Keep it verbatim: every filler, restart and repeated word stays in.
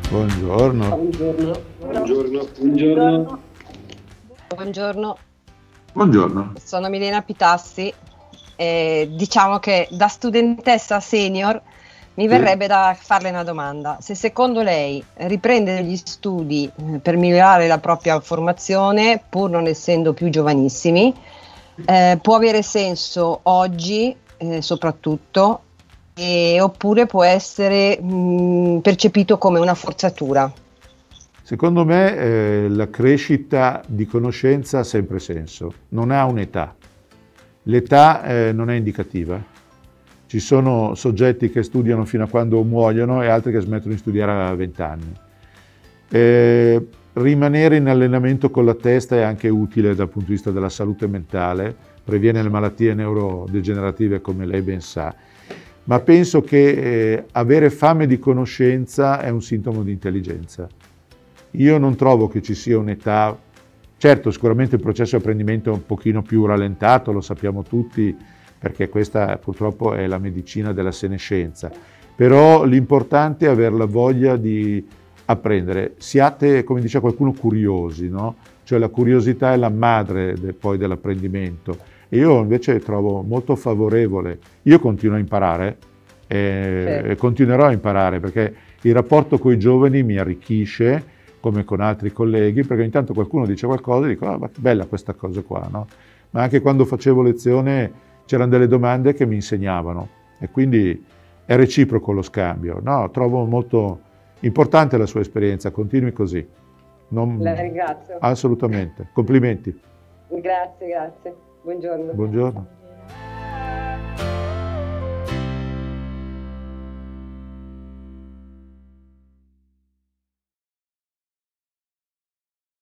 Buongiorno. Buongiorno. Buongiorno. Buongiorno. Buongiorno. Buongiorno. Sono Milena Pitassi e diciamo che da studentessa senior mi verrebbe da farle una domanda. Se secondo lei riprendere gli studi per migliorare la propria formazione, pur non essendo più giovanissimi, eh, può avere senso oggi eh, soprattutto, e, oppure può essere mh, percepito come una forzatura? Secondo me eh, la crescita di conoscenza ha sempre senso, non ha un'età. L'età eh, non è indicativa. Ci sono soggetti che studiano fino a quando muoiono e altri che smettono di studiare a venti anni. Eh, rimanere in allenamento con la testa è anche utile dal punto di vista della salute mentale, previene le malattie neurodegenerative come lei ben sa, ma penso che eh, avere fame di conoscenza è un sintomo di intelligenza. Io non trovo che ci sia un'età, certo sicuramente il processo di apprendimento è un pochino più rallentato, lo sappiamo tutti, perché questa purtroppo è la medicina della senescenza, però l'importante è avere la voglia di apprendere. Siate, come dice qualcuno, curiosi, no? Cioè la curiosità è la madre de, poi dell'apprendimento. E io invece trovo molto favorevole, io continuo a imparare e, sì. e continuerò a imparare perché il rapporto con i giovani mi arricchisce, come con altri colleghi, perché ogni tanto qualcuno dice qualcosa e dico, ah, ma che bella questa cosa qua, no? Ma anche quando facevo lezione c'erano delle domande che mi insegnavano e quindi è reciproco lo scambio. No, trovo molto importante la sua esperienza, continui così. Non... La ringrazio. Assolutamente, complimenti. Grazie, grazie. Buongiorno. Buongiorno.